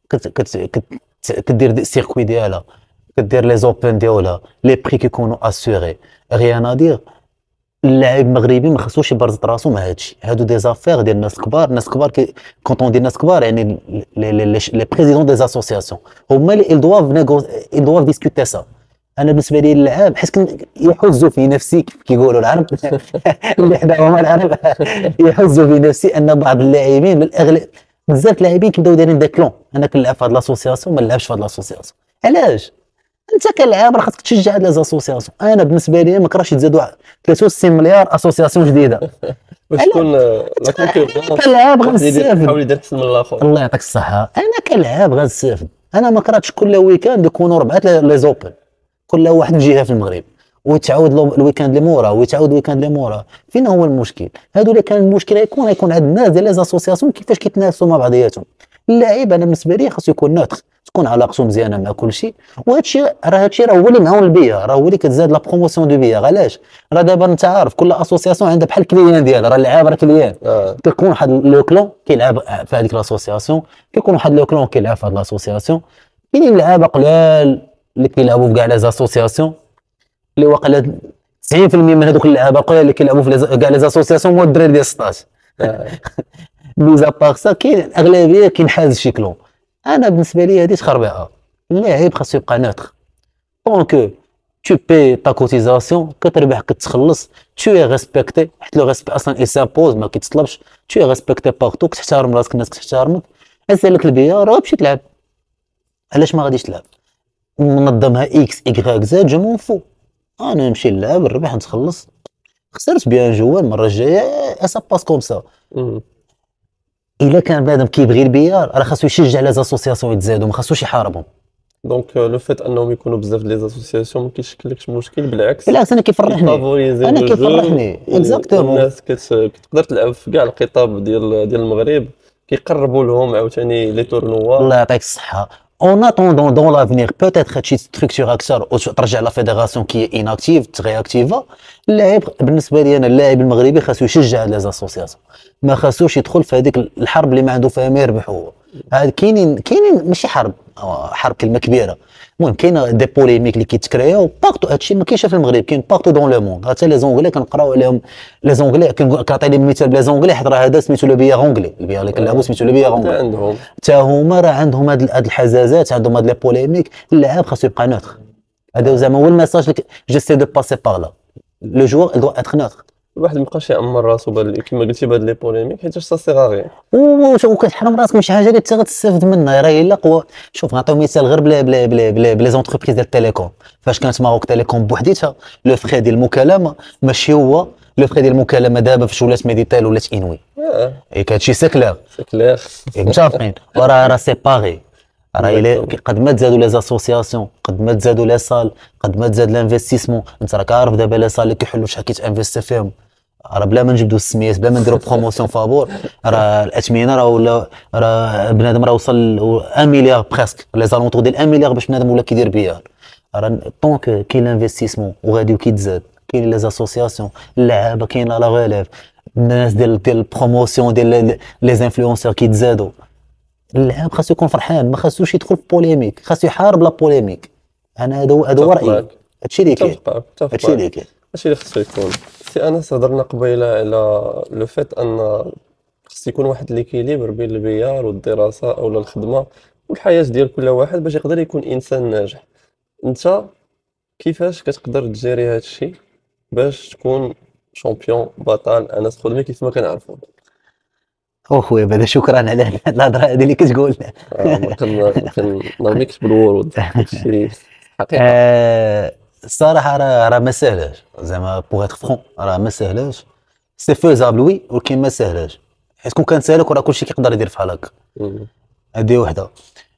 S2: كدير السيركوي ديالها، كدير لي زوبن ديالها، لي بري كيكونوا اسيوري، غيان ادير. اللاعب المغربي ما خصوش يبرز راسو مع هادشي. هادو دي زافير ديال الناس كبار. الناس كبار كونطون ديال الناس كبار يعني لي بريزيدون دي زاسوسياسيون هما اللي دواف ديسكوتي سا. انا بالنسبه لي اللعاب حيت يحزوا في نفسي كيقولوا العرب اللي حداهم العرب يحزوا في نفسي ان بعض اللاعبين بالاغلب بزاف اللاعبين كيبداو دايرين داك كلون. انا كنلعب في هاد لاسوسياسيون ما نلعبش في هاد لاسوسياسيون. علاش؟ انت كلاعب راه خاصك تشجع هاد لي زاسوسياسيون. انا بالنسبه لي ما كرهتش تزادوا 63 مليار اسوسياسيون جديده
S1: باش تكون لا كونكورونس.
S2: كلاعب غنستافد.
S1: حاول يدير احسن من الاخر.
S2: الله يعطيك الصحه. انا كلاعب غنستافد. انا ما كرهتش كل ويكاند يكونوا 4 لي زوبن، كل واحد في جهه في المغرب، ويتعاود الويكاند اللي موراه ويتعاود الويكاند اللي موراه. فين هو المشكل؟ هادو اللي كان المشكل يكون عند الناس ديال لي زاسوسياسيون كيفاش كيتنافسوا مع بعضياتهم. اللاعب انا بالنسبه لي خاصو يكون نوتر، تكون علاقته مزيانه مع كل شيء. وهادشي راه هو اللي معاون البيئه، راه هو اللي كتزاد لا بروموسيون دو بيئه. علاش؟ راه دابا انت عارف كل اسوسياسيون عندها بحال الكليان ديالها، راه اللعاب راه كليان. كيكون واحد لو كلون كيلعب في هذيك لاسوسياسيون، كيكون واحد لو كلون كيلعب في هذه لاسوسياسيون. كاينين لعابه قلال اللي كيلعبوا في كاع لي زاسوسياسيون، اللي واقيلا 90% من هذوك اللعابه قلال اللي كيلعبوا في كاع لي زاسوسياسيون هو الدراري ديال 16. ميزا باغ سا كاين الاغلبيه كينحاز شي كلون. انا بالنسبه لي هذه تخربيقه. اللاعب خاصو يبقى نوتر. دونك tu payes ta cotisation كتربح كتخلص tu es respecté حيت لو ريسبي اصلا اي سامبوز ما كيتطلبش. tu es respecté بارتو كتحترم راسك الناس كتحترمك. اسالك البيئه راه مشي تلعب. علاش ما غاديش تلعب؟ منظمها اكس ايكغيك زاد جو مون فو. انا نمشي نلعب نربح نتخلص. خسرت بيان جوال المره الجايه اسا باس كوم سا. الا كان بنادم كيبغي البيار راه خاصو يشجع لي زاسوسياسيون يتزادوا، ما خاصوش يحاربهم.
S1: دونك لو فيت انهم يكونوا بزاف لي زاسوسياسيون ما كيشكلكش مشكل، بالعكس
S2: انا كيفرحني. انا كيفرحني اكزاكتومون.
S1: الناس كتقدر تلعب في كاع الخطاب ديال المغرب، كيقربوا لهم عاوتاني لي تورنوا.
S2: الله يعطيك الصحه. اون اتوندون دون لافنيغ بوتيتر هادشي ستركتور اكثر وترجع لا فيدراسيون كي اناكتيف ترياكتيفا. اللاعب بالنسبه لي انا اللاعب المغربي خاصو يشجع لي زاسوسياسيون، ما خاصوش يدخل في هذيك الحرب اللي ما عنده فيها ما يربح هو. هاد كاينين ماشي حرب كلمه كبيره. المهم كاين دي بوليميك اللي كيتكرياو بارتو. هادشي ما كاينش في المغرب، كاين بارتو دون لو موند. حتى لي زونغلي كنقراو عليهم. لي زونغلي كنعطي لهم مثال بلي زونغلي حيت راه هذا سميتو لو بيير اونغلي، البيير اللي كنلعبو سميتو لو بيير اونغلي.
S1: عندهم
S2: حتى هما راه عندهم هاد الحزازات، عندهم هاد لي بوليميك. اللاعب خاصو يبقى نوتر. هذا زعما هو الميساج اللي جيسي دو باسي باغ لا. لو جوار دو اتر نوتر.
S1: الواحد مابقاش يعمر راسو كيما قلتي بهاد لي بوليميك حيت سا سي غير.
S2: وكتحرم راسك من شي حاجه اللي انت غتستافد منها راه الا قوه. شوف نعطيو مثال غير بلي زونتربريز ديال التيليكوم. فاش كانت ماروك تيليكوم بوحديتها لو فري ديال المكالمه ماشي هو لو فري ديال المكالمه دابا فاش ولات ميديتال ولات انوي. هادشي سي كلير متفقين. وراه سي باغي. راه قد ما تزادوا لي زاسوسياسيون، قد ما تزادوا لي سال، قد ما تزاد لانفستيسمون. انت راك عارف دابا لي سال اللي كيحلوا شحال كيتانفيستي فيهم. راه بلا ما نجبدوا السميات، بلا ما نديروا بروموسيون فابور، راه الاثمنه راه بنادم راه وصل 1 مليار بريسك لي زالونتور ديال 1 مليار باش بنادم ولا كيدير بيار. راه دونك كاين لانفستيسمون وغادي وكيتزاد. كاين لي زاسوسياسيون، اللعابه كاينه لا غيليف، الناس ديال البروموسيون ديال لي انفلونسور كيتزادوا. اللاعب خاصو يكون فرحان، ما خاصوش يدخل في بوليميك، خاصو يحارب لا بوليميك. انا هذا هو
S1: متفق
S2: رايي.
S1: معك،
S2: هادشي اللي كاين،
S1: متفق معك، متفق
S2: هادشي
S1: معك.
S2: اللي كاين.
S1: هادشي اللي خصو يكون. سي انس، هضرنا قبيله على لو فيت ان خص يكون واحد ليكيليبر بين البيار والدراسه اولا الخدمه والحياه ديال كل واحد باش يقدر يكون انسان ناجح. انت كيفاش كتقدر تجيري هادشي باش تكون شامبيون بطل انس خدمي كيف ما كنعرفو؟
S2: خويا بعدا شكرا على هاد الهضره هذه اللي كتقول.
S1: ما كنرميكش بالورود، هادشي حقيقه.
S2: الصراحه راه ما سهلاش، زعما بوغ اتر فرون راه ما سهلاش. سي فوزابل وي، ولكن ما سهلاش، حيت كون كان سالك راه كلشي كيقدر يدير بحال هكا.
S1: مم.
S2: هذه وحده.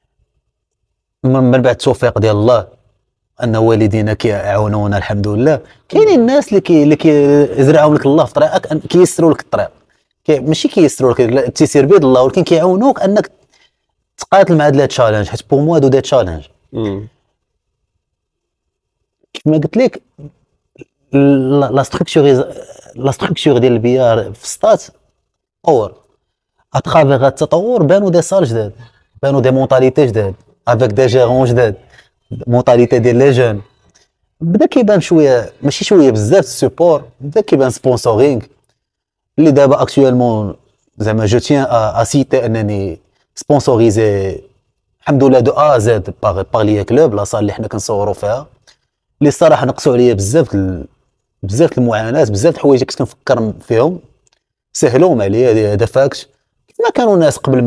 S2: من بعد التوفيق ديال الله، ان والدينا كيعاونونا الحمد لله. كاينين الناس اللي كيزرعهم لك الله في طريقك، كييسروا لك الطريق. ماشي كييسروا لك التيسير بيد الله، ولكن كيعاونوك انك تقاتل مع هاد لي تشالنج، حيت بور موا هادو دي تشالنج.
S1: مم.
S2: كيف ما قلت لك، لا ستركتور ديال البيار في ستات تطور. اترافيغ هاد التطور بانوا دي صال جداد، بانوا دي مونتاليتي جداد، افيك دي جيرون جداد، مونتاليتي ديال لي جون. بدا كيبان شويه، ماشي شويه بزاف السبور، بدا كيبان سبونسورينغ اللي دابا اكطويلمون. زعما جو تيان ا سيتي انني سبونسوريزي الحمد لله دو ا زد باغ ليا كلوب لا صال اللي حنا كنصوروا فيها، اللي الصراحه نقصوا عليا بزاف المعاناه، بزاف الحوايج كنت كنفكر فيهم سهلوهم عليا. هذا فاكت. ما كانوا ناس قبل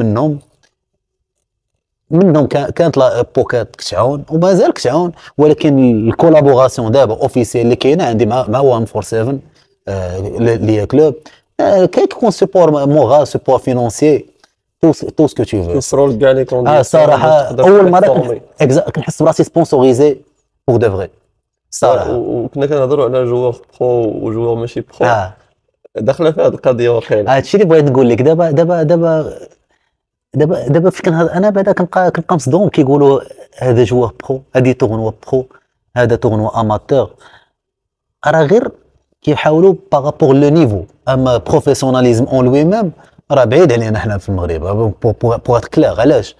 S2: منهم كانت لا بوكات كتعاون ومازال كتعاون، ولكن الكولابوراسيون دابا اوفيسيال اللي كاينه عندي مع 147 ليا كلوب، كيكون سيبور مورال، سيبور فينونسيي، تو سكو تو فو.
S1: كيوفروا لك كاع لي كونديسيون
S2: صراحه
S1: باش تقدر
S2: اول مره
S1: تبيرفورمي.
S2: كنحس براسي سبونسوريزي بور دو فري صراحه.
S1: وكنا كنهضروا على جوار برو وجوار ماشي برو،
S2: اه
S1: داخله في هذه القضيه واقيلا.
S2: هادشي اللي بغيت نقول لك. دابا فين كنهضر انا بعدا كنبقى مصدوم كيقولوا هذا جوار برو، هذه تورنوا برو، هذا تورنوا اماتور. راه غير كيحاولوا بارابور لو نيفو، اما بروفيسيوناليزم اون لوي ميم راه بعيد علينا حنا في المغرب. بوغ اتر كلير، علاش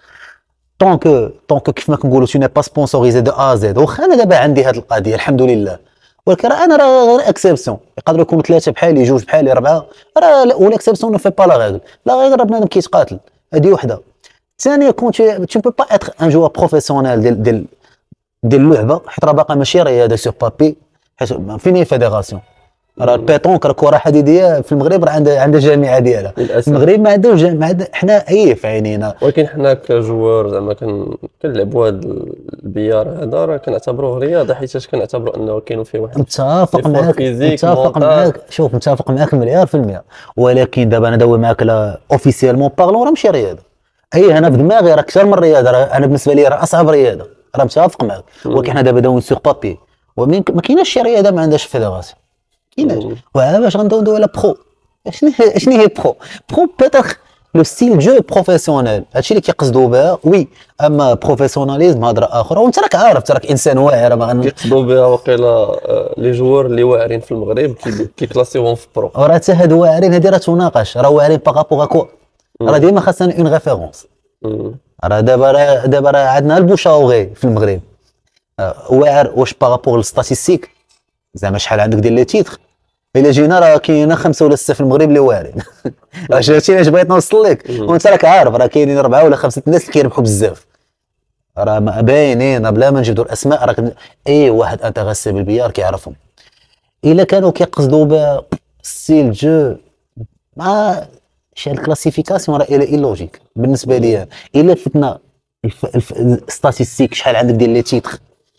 S2: طونك كيف ما كنقولوا تو ني با سبونسوريزي دو ا زد. واخا انا دابا عندي هذه القضيه الحمد لله، ولكن راه غير اكسبسيون. يقدروا يكونوا ثلاثه بحالي، جوج بحالي، اربعه، راه والاكسبسيون نو في با لا ريغل. لا ريغل راه بنادم كيتقاتل. هذه وحده. ثانيا كون تو بو با اتر ان جوار بروفيسيونيل ديال اللعبه، حيت راه باقا ماشي رياضه سور بابي، حيت فين هي فيدراسيون. راه البيطونك راه كره حديديه في المغرب راه عندها جامعه ديالها.
S1: للاسف.
S2: المغرب ما عندوش حنا في عينينا.
S1: ولكن حنا كجوار زعما كنلعبوا هذا البيار هذا راه كنعتبروه رياضه، حيت كنعتبروا انه كاينوا فيه واحد
S2: متفق
S1: ليفور
S2: معاك،
S1: فيزيك
S2: متفق
S1: مونطال.
S2: معاك. شوف متفق معاك مليار في المية، ولكن دابا انا داوي معاك لا اوفيسيالمون بارلون راه ماشي رياضه. اي انا في دماغي راه اكثر من الرياضه، راه انا بالنسبه لي راه اصعب رياضه، راه متفق معاك. ولكن حنا دابا داويين سور بابي، ومن ما كايناش شي رياضه ما عندهاش فيدراسيون، كايناش. باش غندويو على برو، شنو هي برو بيتر لو ستيل جو بروفيسيونيل، هادشي اللي كيقصدوا بها وي. اما بروفيسيوناليزم هضره اخرى، وانت راك عارف، انت راك انسان واعي، راه ما
S1: كيقصدوا بها وقيلا لي جوار اللي واعرين في المغرب كيكلاسيوهم في برو.
S2: راه حتى هادو واعرين، هادي راه تناقش، راه واعرين باغابوغ كوا. راه ديما خاصنا اون ريفيرونس. راه دابا عندنا البوشاوغي في المغرب، واعر واش باغابوغ للستاتيستيك، زعما شحال عندك ديال لي تيتر. الا جينا راه كاينه 5 ولا 6 في المغرب اللي واعرين. واش هادشي علاش بغيت نوصل لك، وانت راك عارف راه كاينين 4 ولا 5 الناس اللي كيربحوا بزاف، راه باينين بلا ما نجبدوا الاسماء. راك اي واحد انتريسي بالبيار كيعرفهم. الا كانوا كيقصدوا ستيل جو مع شي الكلاسيفيكاسيون، راه الا لوجيك بالنسبه لي. الا فتنا ستاتيستيك شحال عندك ديال لي تيتر،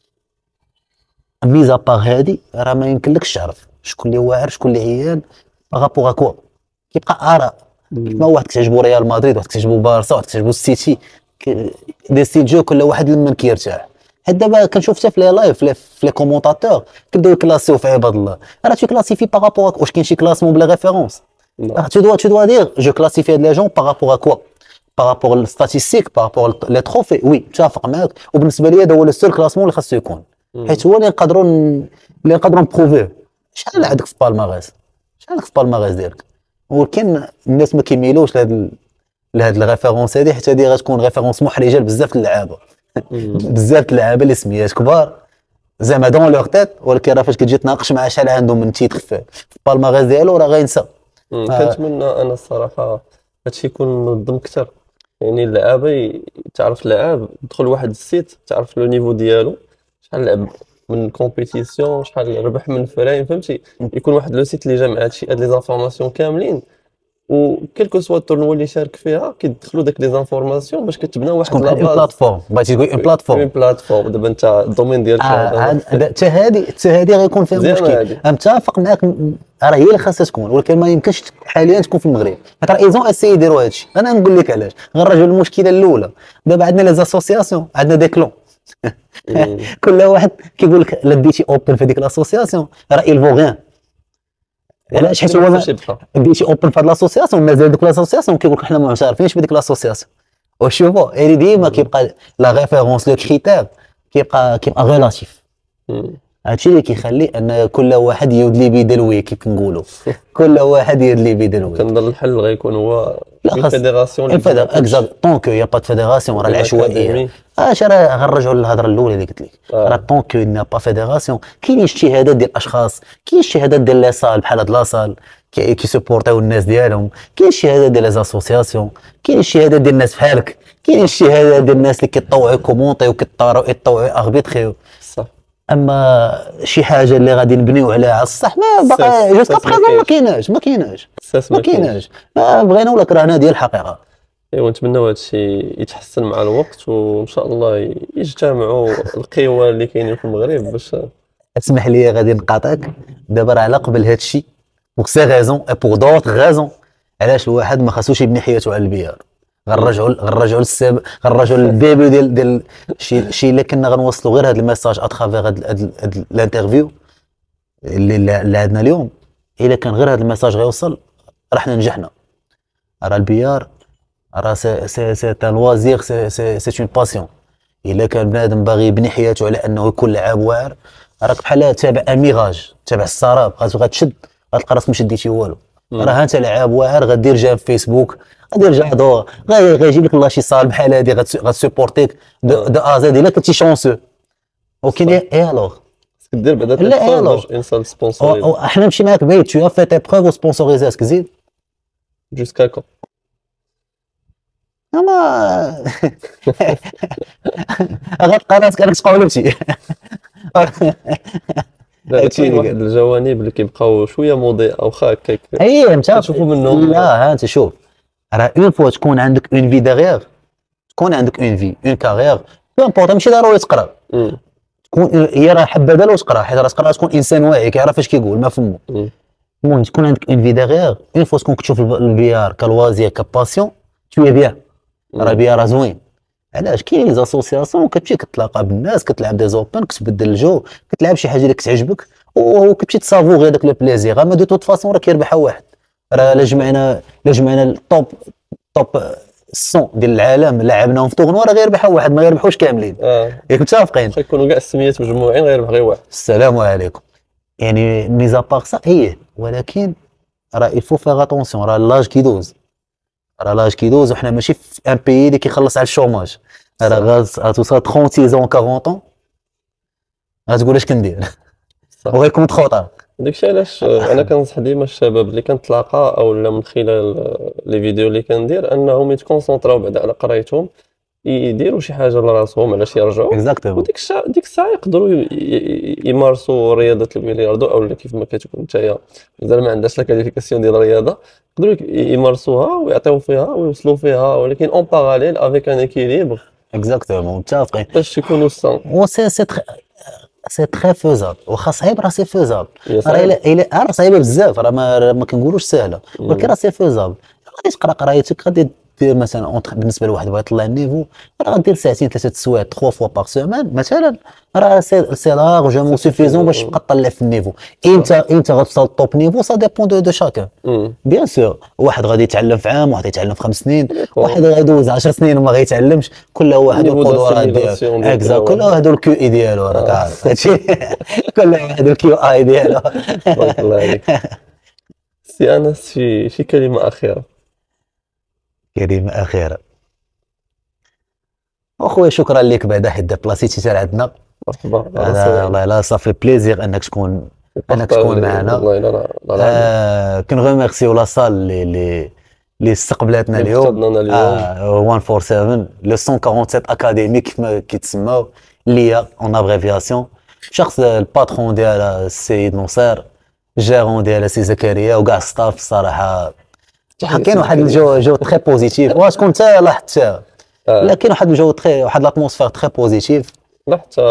S2: ميزا باغ هادي راه ما يمكنلكش تعرف شكون اللي واعر شكون اللي عيان باغابوغ كوا. كيبقى اراء، كيما واحد كتعجبو ريال مدريد، واحد كتعجبو بارسا، واحد كتعجبو السيتي، دي ستيل جو كل واحد لمن كيرتاح. حيت دابا كنشوف حتى في لي لايف في لي كومونتاتور كيبداو يكلاسيو في عباد الله. راه تو كلاسيفي باغابوغ واش كاين شي كلاسمون بلا ريفيرونس. tu dois dire je classifie les gens par rapport à quoi, par rapport aux statistiques, par rapport les trophées. oui متفق معاك. وبالنسبه لي هذا هو لو سول كلاسمون اللي خاصو يكون، حيت هو اللي نقدروا نبروفيه شحال عندك في بالماغاس، شحال عندك في بالماغاس ديالك. ولكن الناس ما كيميلوش لهاد لهاد الريفيرونس هادي، حيت هادي غتكون ريفيرونس محرجه لبزاف د اللعابه. بزاف د اللعابه اللي سميات كبار زعما دون لوغ تيت، ولكن راه فاش كتجي تناقش مع شحال عندهم من تيتر في البالماغيس ديالو راه غينسى.
S1: كنتمنى انا الصراحه هادشي يكون منظم اكثر، يعني اللعابه تعرف اللعاب يدخل واحد السيت تعرف لو نيفو ديالو، شحال لعب من كومبيتيسيون، شحال ربح من فريم، فهمتي؟ يكون واحد لو سيت اللي جامع هاد لي زانفورماسيون كاملين، و كيلكو سوا التورنوا اللي شارك فيها كيدخلوا داك لي زانفورماسيون باش كتبنى واحد
S2: تكون بحال اون
S1: لاباز،
S2: بلاتفورم، بغيتي تقول اون
S1: اون
S2: بلاتفورم.
S1: بلاتفورم. دابا انت الدومين ديالك هذا
S2: حتى هادي غيكون فيها
S1: مزيانة
S2: مشكل.
S1: هادي.
S2: متفق معاك، راه هي اللي خاصها تكون، ولكن ما يمكنش حاليا تكون في المغرب. راه ايزون اسي يديروا هادشي. انا نقول لك علاش غنرجعوا للمشكله الاولى. دابا عندنا لي زاسوسياسيون، عندنا دي كلون. كل واحد كيقول لك لا ديتي اوبن في ديك لاسوسياسيون راه الفو غيان. علاش؟ حيت هو ديتي اوبن في هاد لاسوسياسيون، مازال دوك لاسوسياسيون كيقول لك حنا ما عارفينش بديك لاسوسياسيون. وشوفوا اللي ديما كيبقى لا ريفيرونس لو كريتير كيبقى ريلاتيف. هادشي اللي كيخلي ان كل واحد يدلي بيدلوي كيف نقولوا، كل واحد يدلي بيدلوي.
S1: كنظن الحل غيكون هو
S2: لا خاص
S1: الفيدراسيون
S2: اكزاكت طونك يا با فيدراسيون راه العشوائيه. راه غنرجعوا للهضره الاولى اللي قلت لك، راه طونك نا با فيدراسيون كاينين اجتهادات ديال الاشخاص، كاين اجتهادات ديال لي صال بحال هاد لاصال كي سوبورتاو الناس ديالهم، كاين اجتهادات ديال لي زاسوسياسيون، كاين اجتهادات ديال الناس بحالك، كاين اجتهادات ديال الناس اللي كيطوعوا كومونطيو كيطوعوا اربيتريو.
S1: صح.
S2: اما شي حاجه اللي غادي نبنيو عليها على الصح ما باقا جوسكا بريزون ما كايناش. بغينا ولا كرهنا ديال الحقيقه.
S1: ايوا نتمنوا هذا الشيء يتحسن مع الوقت، وان شاء الله يجتمعوا القوى اللي كاينين في المغرب باش.
S2: اسمح لي غادي نقاطعك دابا، راه على قبل هذا الشيء بوغ سي غازون اي بوغ دوطر غازون علاش الواحد ما خاصوش يبني حياته على البيار. غنرجعوا للسبب، غنرجعوا للديبي ديال شي اللي كنا غنوصلوا غير هذا الميساج اترافيغ هاد الانترفيو اللي عندنا اليوم. الا كان غير هذا الميساج غيوصل راه حنا نجحنا. راه البيار راه سي ان لوازير، سي اون باسيون. الا كان بنادم باغي يبني حياته على انه يكون لعاب واعر، راك بحال تابع اميراج، تابع السراب، غتشد غتلقى راسك ما شديتي والو. راه انت لعاب واعر غدير جاب فيسبوك، غدير جادور، غيجيب لك الله شي صال بحال هادي غتسيبورتيك دو ا زد. الا كنتي شونسو وكاين اي الوغ
S1: كدير بعدا
S2: لا
S1: باش انسان سبونسوريز.
S2: احنا نمشي معاك بعيد، تو في تي بروف وسبونسوريزي اسك زيد
S1: جوسكا كون
S2: اما غتلقى راسك راك تقولبتي.
S1: كاين واحد الجوانب اللي كيبقاو شويه مضيئه واخا هكاك
S2: انت
S1: تشوفوا منهم.
S2: لا ها انت شوف، راه اون فوا تكون عندك اون في ديغيغ، تكون عندك اون في اون كارير بو امبورط، ماشي ضروري تقرا، تكون هي راه حبذا لو تقرا، حيت راه تقرا تكون انسان واعي كيعرف اش كيقول ما فمو. المهم تكون عندك اون في ديغيغ، اون فوا تكون كتشوف البيار كالوازير كباسيون تو بيان. راه البيار راه زوين. علاش؟ كاين لي زاسوسياسيون كتمشي كتلاقى بالناس، كتلعب دي زوبن، كتبدل الجو، كتلعب شي حاجه اللي كتعجبك وكتمشي تسافوغي داك لو بليزير. اما دو توت فاسون راه كيربحها واحد. راه لا جمعنا الطوب 100 ديال العالم لعبناهم في تورنوا راه غيربحها واحد، ما يربحوش كاملين. ياك متفقين؟
S1: يكونوا كاع السميات مجموعين غيربح غير واحد.
S2: السلام عليكم. يعني ميزا باغ سا ولكن راه يفو فيغ اتونسيون، راه لاج كيدوز، وحنا ماشي في ان بيي اللي كيخلص على الشوماج. راه غتوصل 36 40 غتقول اش كندير وغيكون تخوطر.
S1: داكشي علاش انا كنصح ديما الشباب اللي كنتلاقى او لا من خلال لي فيديو اللي كندير انهم يتكونسونطراو بعدا على قرايتهم، يديروا شي حاجه لراسهم علاش يرجعوا. وديك الساعه يقدروا يمارسوا رياضه البلياردو او كيف ما كتكون نتايا مازال ما عندهاش لا كاليفيكاسيون ديال الرياضه، يقدروا يمارسوها ويعطيو فيها ويوصلوا فيها، ولكن اون باراليل افيك ان اكيليبر.
S2: اكزاكتومون متفقين
S1: باش يكونوا سان.
S2: سي تري فوزابل، واخا صعيب راه سي فوزابل. راه صعيبه بزاف، راه ما كنقولوش سهله، ولكن راه سي فوزابل. غادي تقرا قرايتك، غادي دير مثلا بالنسبه لواحد بغا يطلع النيفو راه غدير ساعتين 3 السوايع 3 فوا باغ سيمين مثلا، راه سي لارجومون سوفيزون باش تبقى تطلع في النيفو. امتى غتوصل للطوب نيفو سا ديبون دو شاكان. بيان سور واحد غادي يتعلم في عام، واحد يتعلم في 5 سنين، واحد غيدوز 10 سنين وما غيتعلمش. كل واحد والقدرات ديالو، اكزاكت، كل واحد والكيو اي ديالو، راك عارف هادشي. كل واحد والكيو اي ديالو.
S1: بارك الله عليك. سي انس، شي كلمه اخيره.
S2: كلمة أخيرة. أخويا شكرا لك بعدا حيت ديبلاسيتي حتى لعندنا.
S1: مرحبا على
S2: أنا
S1: راسي.
S2: والله لا صافي بليزير أنك تكون معنا.
S1: والله لا لا لا لا.
S2: كنغوميرسيو لا صال اللي استقبلتنا
S1: اللي
S2: اليوم.
S1: افتقدنا اليوم.
S2: 147 لو 147 اكاديمي كيف ما كيتسماو، ليا اون ابريفياسيون. شخص الباترون ديالها السيد نصير، جيرون ديالها سي زكريا، وكاع ستاف الصراحه. كاين واحد الجو تري بوزيتيف، واش كنت لاحظت؟ لا كاين واحد الجو تري، واحد لاتموسفير تري بوزيتيف.
S1: لا حتى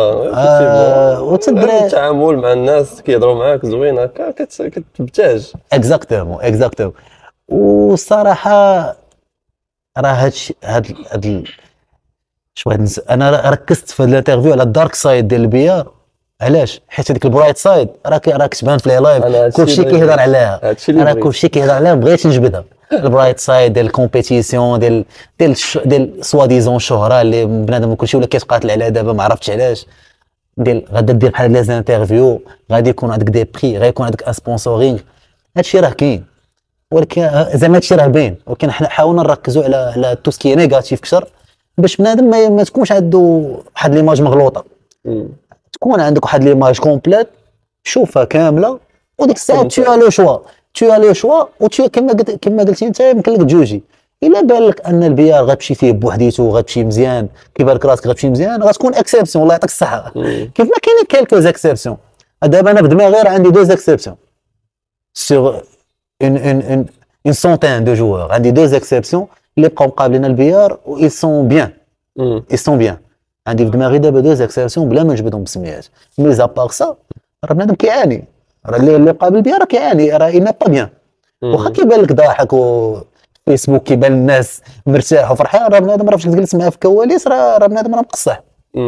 S2: وتدري
S1: التعامل مع الناس كيهضروا معاك زوين هكا كتبتاج.
S2: اكزاكتومون. والصراحه راه هاد شو بغيت انا ركزت في الانترفيو على الدارك سايد ديال البيار. علاش؟ حيت هذيك البرايت سايد راك تبان في لي لايف، كلشي كيهضر عليها، انا كلشي كيهضر عليها بغيت نجبدها. البرايت سايد ديال الكومبيتيسيون ديال سوا ديزون الشهره اللي بنادم كلشي ولا كيتقاتل عليها دابا، ما عرفتش علاش. غادا دير بحال لي زانترفيو، غادي يكون عندك دي بري، غيكون عندك ان سبونسورينغ. هادشي راه كاين، ولكن زعما هادشي راه باين، ولكن حنا حاولنا نركزوا على تو سكي نيجاتيف كثر، باش بنادم ما تكونش عنده واحد ليماج مغلوطه. تكون عندك واحد ليماج كومبليت، شوفها كامله، وديك الساعه تو لو شوا و كما قلتي انت، يمكن لك تجوجي. الا بان لك ان البيار غتمشي فيه بوحديته، غتمشي مزيان، كيبان لك راسك غتمشي مزيان، غتكون اكسبسيون. الله يعطيك الصحه. كيف ما كاينين كالكوز اكسبسيون. دابا انا في دماغي راه عندي دوز اكسبسيون سور une centaine de joueurs. عندي دوز اكسبسيون اللي بقاو مقابلين البيار و ils sont bien. عندي في دماغي دابا دوز اكسبسيون بلا ما نجبدهم بسميات. ميزا باغ سا راه بنادم كيعاني، راه اللي قابل البيار راه كيعاني، راه إنا با بيان. واخا كيبان لك ضاحك و فيسبوك كيبان الناس مرتاح وفرحان، راه بنادم راه فاش تجلس معاه في الكواليس راه بنادم راه مقصح.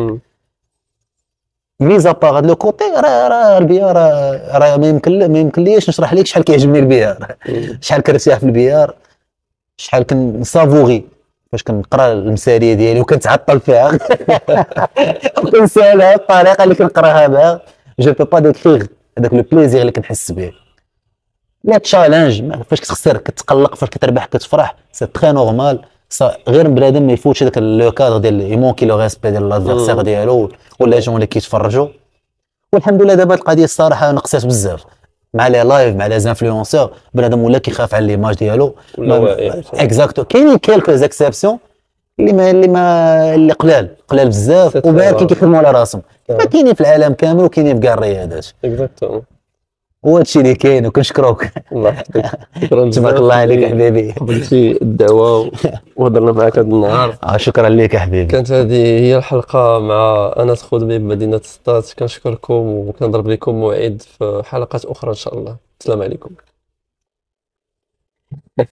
S2: ميزا باغ هاد لو كوتي راه البيار راه ما يمكنليش نشرح لك شحال كيعجبني البيار، شحال كنرتاح في البيار، شحال كنسافوغي فاش كنقرا المساليه ديالي وكنتعطل فيها. كنسالها الطريقه اللي كنقراها بها. جو بو با ديكريغ هذاك لو بليزير اللي كنحس به. لا تشالنج فاش كتخسر كتقلق، فاش كتربح كتفرح، سي تري نورمال. غير بنادم ما يفوتش هذاك لو كادر ديال يمونكي لو ريسبي ديال لادفيرسير ديالو ولا جون اللي كيتفرجوا. والحمد لله دابا القضيه الصراحه نقصات بزاف مع لي لايف، مع لي زانفلونسور. بنادم ولا كيخاف على ليماج ديالو. اكزاكتو. كاينين كيلكوز اكسبسيون اللي قلال بزاف، وباقي كيخدموا على راسهم. كاينين في العالم كامل وكاينين في كاع الرياضات.
S1: اكزاكتومون.
S2: وهادشي اللي كاين، وكنشكروك.
S1: الله يحفظك. شكرا
S2: تبارك الله عليك حبيبي.
S1: قبلتي الدعوه وهضرنا معك هذا النهار.
S2: شكرا لك حبيبي.
S1: كانت هذه هي الحلقه مع انس خدمي بمدينه سطات. كنشكركم وكنضرب لكم موعد في حلقات اخرى ان شاء الله. السلام عليكم.